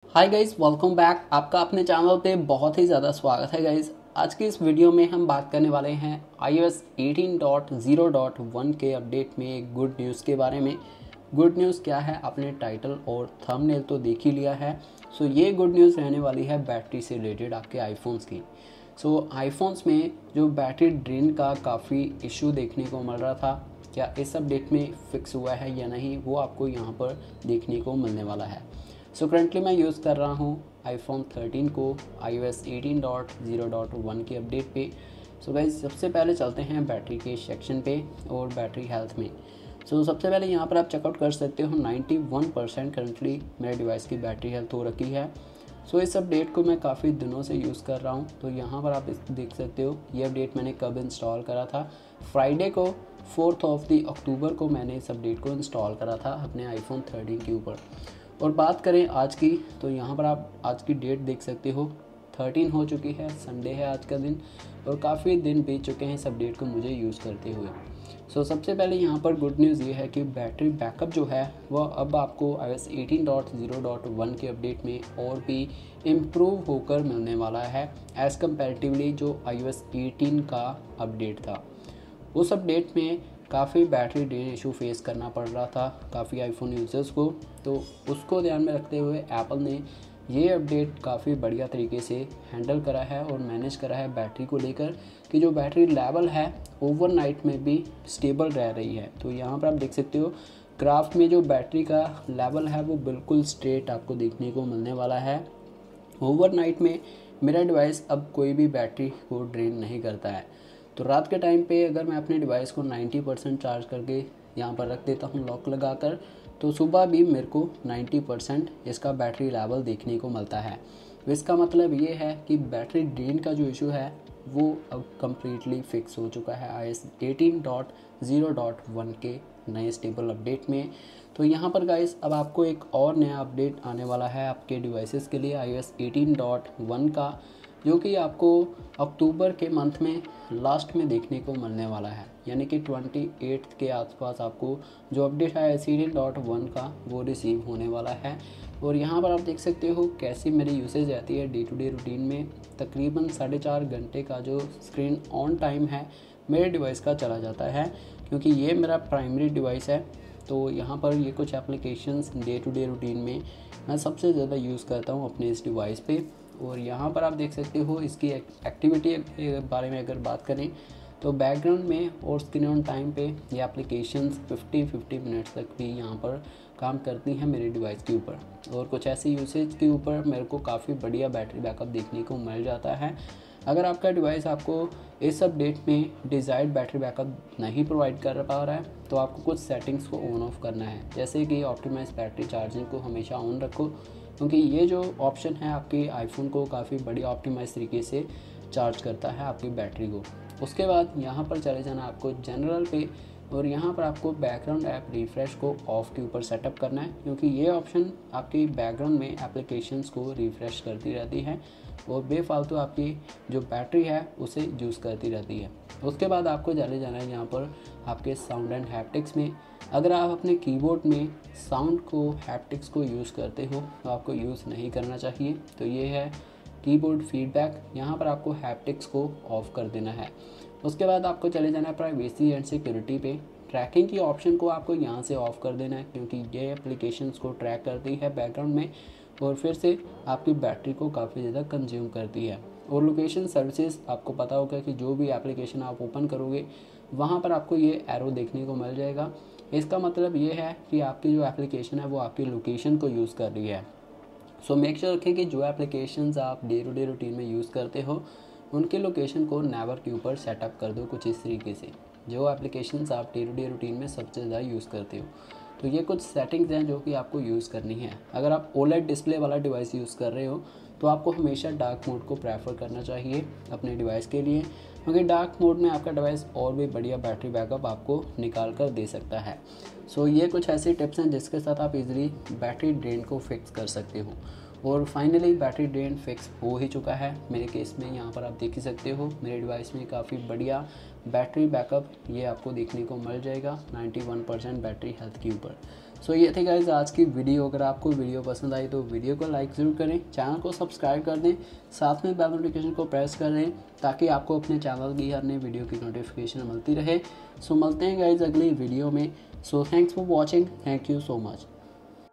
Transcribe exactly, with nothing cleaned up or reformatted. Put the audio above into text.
Hi guys, welcome back. आपका अपने channel पे बहुत ही ज़्यादा स्वागत है गाइस। आज की इस वीडियो में हम बात करने वाले हैं iOS eighteen point zero point one के अपडेट में एक गुड न्यूज़ के बारे में। गुड न्यूज़ क्या है, आपने टाइटल और थंबनेल तो देख ही लिया है। सो ये गुड न्यूज़ रहने वाली है बैटरी से रिलेटेड आपके आईफोन्स की। सो आईफोन्स में जो बैटरी ड्रेन का काफ़ी इशू देखने को मिल रहा था, क्या इस अपडेट में फिक्स हुआ है या नहीं, वो आपको यहाँ पर देखने को मिलने वाला है। सो so, करंटली मैं यूज़ कर रहा हूँ आईफोन थर्टीन को iOS eighteen point zero point one के अपडेट पे। सो so, गाइज सबसे पहले चलते हैं बैटरी के सेक्शन पे और बैटरी हेल्थ में। सो so, सबसे पहले यहाँ पर आप चेकआउट कर सकते हो नाइन्टी वन परसेंट करंटली मेरे डिवाइस की बैटरी हेल्थ हो रखी है। सो so, इस अपडेट को मैं काफ़ी दिनों से यूज़ कर रहा हूँ। तो यहाँ पर आप देख सकते हो ये अपडेट मैंने कब इंस्टॉल करा था। फ्राइडे को फोर्थ ऑफ द अक्टूबर को मैंने इस अपडेट को इंस्टॉल करा था अपने आईफोन थर्टीन के ऊपर। और बात करें आज की, तो यहाँ पर आप आज की डेट देख सकते हो, थर्टीन हो चुकी है, संडे है आज का दिन और काफ़ी दिन बीत चुके हैं इस अपडेट को मुझे यूज़ करते हुए। सो so, सबसे पहले यहाँ पर गुड न्यूज़ ये है कि बैटरी बैकअप जो है वह अब आपको iOS eighteen point zero point one के अपडेट में और भी इम्प्रूव होकर मिलने वाला है एज़ कम्पेरेटिवली जो iOS एटीन का अपडेट था। उस अपडेट में काफ़ी बैटरी ड्रेन इशू फेस करना पड़ रहा था काफ़ी आईफोन यूज़र्स को। तो उसको ध्यान में रखते हुए एप्पल ने ये अपडेट काफ़ी बढ़िया तरीके से हैंडल करा है और मैनेज करा है बैटरी को लेकर कि जो बैटरी लेवल है ओवरनाइट में भी स्टेबल रह रही है। तो यहाँ पर आप देख सकते हो ग्राफ में जो बैटरी का लेवल है वो बिल्कुल स्ट्रेट आपको देखने को मिलने वाला है। ओवरनाइट में मेरा डिवाइस अब कोई भी बैटरी को ड्रेन नहीं करता है। तो रात के टाइम पे अगर मैं अपने डिवाइस को नाइन्टी परसेंट चार्ज करके यहाँ पर रख देता हूँ लॉक लगाकर, तो सुबह भी मेरे को नाइन्टी परसेंट इसका बैटरी लेवल देखने को मिलता है। तो इसका मतलब ये है कि बैटरी ड्रेन का जो इशू है वो अब कम्प्लीटली फिक्स हो चुका है iOS eighteen point zero point one के नए स्टेबल अपडेट में। तो यहाँ पर गाइस अब आपको एक और नया अपडेट आने वाला है आपके डिवाइसेस के लिए iOS एटीन पॉइंट वन का, जो कि आपको अक्टूबर के मंथ में लास्ट में देखने को मिलने वाला है, यानी कि ट्वेंटी एट्थ के आसपास आपको जो अपडेट है एटीन पॉइंट वन का वो रिसीव होने वाला है। और यहाँ पर आप देख सकते हो कैसी मेरी यूसेज रहती है डे टू डे रूटीन में। तकरीबन साढ़े चार घंटे का जो स्क्रीन ऑन टाइम है मेरे डिवाइस का चला जाता है, क्योंकि ये मेरा प्राइमरी डिवाइस है। तो यहाँ पर ये कुछ applications day to day routine में मैं सबसे ज़्यादा यूज़ करता हूँ अपने इस डिवाइस पे। और यहाँ पर आप देख सकते हो इसकी एक्टिविटी के बारे में अगर बात करें तो बैकग्राउंड में और स्क्रीन ऑन टाइम पे ये एप्लीकेशंस फिफ्टी फिफ्टी मिनट्स तक भी यहाँ पर काम करती हैं मेरे डिवाइस के ऊपर। और कुछ ऐसे यूसेज के ऊपर मेरे को काफ़ी बढ़िया बैटरी बैकअप देखने को मिल जाता है। अगर आपका डिवाइस आपको इस अपडेट में डिज़ायर्ड बैटरी बैकअप नहीं प्रोवाइड कर पा रहा है तो आपको कुछ सेटिंग्स को ऑन ऑफ करना है, जैसे कि ऑप्टिमाइज बैटरी चार्जिंग को हमेशा ऑन रखो, क्योंकि ये जो ऑप्शन है आपके आईफोन को काफ़ी बढ़िया ऑप्टिमाइज तरीके से चार्ज करता है आपकी बैटरी को। उसके बाद यहाँ पर चले जाना आपको जनरल पे और यहाँ पर आपको बैकग्राउंड ऐप रिफ़्रेश को ऑफ के ऊपर सेटअप करना है, क्योंकि ये ऑप्शन आपकी बैकग्राउंड में एप्लीकेशंस को रिफ़्रेश करती रहती है और बेफालतू आपकी जो बैटरी है उसे यूज़ करती रहती है। उसके बाद आपको चले जाना है यहाँ पर आपके साउंड एंड हैप्टिक्स में। अगर आप अपने कीबोर्ड में साउंड को हैप्टिक्स को यूज़ करते हो तो आपको यूज़ नहीं करना चाहिए। तो ये है कीबोर्ड फीडबैक, यहाँ पर आपको हैप्टिक्स को ऑफ कर देना है। उसके बाद आपको चले जाना है प्राइवेसी एंड सिक्योरिटी पे। ट्रैकिंग की ऑप्शन को आपको यहाँ से ऑफ़ कर देना है, क्योंकि ये एप्लीकेशंस को ट्रैक करती है बैकग्राउंड में और फिर से आपकी बैटरी को काफ़ी ज़्यादा कंज्यूम करती है। और लोकेशन सर्विसेज, आपको पता होगा कि जो भी एप्लीकेशन आप ओपन करोगे वहाँ पर आपको ये एरो देखने को मिल जाएगा। इसका मतलब ये है कि आपकी जो एप्लीकेशन है वो आपकी लोकेशन को यूज़ कर रही है। सो मेक श्योर रखें कि जो एप्लीकेशंस आप डे टू डे रूटीन में यूज़ करते हो उनके लोकेशन को नेवर के ऊपर सेटअप कर दो कुछ इस तरीके से, जो एप्लीकेशंस आप डे टू डे रूटीन में सबसे ज़्यादा यूज़ करते हो। तो ये कुछ सेटिंग्स हैं जो कि आपको यूज़ करनी है। अगर आप ओलेड डिस्प्ले वाला डिवाइस यूज़ कर रहे हो तो आपको हमेशा डार्क मोड को प्रेफर करना चाहिए अपने डिवाइस के लिए, क्योंकि डार्क मोड में आपका डिवाइस और भी बढ़िया बैटरी बैकअप आपको निकाल कर दे सकता है। सो ये कुछ ऐसी टिप्स हैं जिसके साथ आप इजीली बैटरी ड्रेन को फिक्स कर सकते हो। और फाइनली बैटरी ड्रेन फिक्स हो ही चुका है मेरे केस में। यहाँ पर आप देख ही सकते हो मेरे डिवाइस में काफ़ी बढ़िया बैटरी बैकअप ये आपको देखने को मिल जाएगा ninety one percent battery health के ऊपर। सो ये थे गाइज आज की वीडियो। अगर आपको वीडियो पसंद आई तो वीडियो को लाइक ज़रूर करें, चैनल को सब्सक्राइब कर दें, साथ में बेल नोटिफिकेशन को प्रेस कर दें ताकि आपको अपने चैनल की हर नई वीडियो की नोटिफिकेशन मिलती रहे। सो मिलते हैं गाइज अगली वीडियो में। So thanks for watching, thank you so much.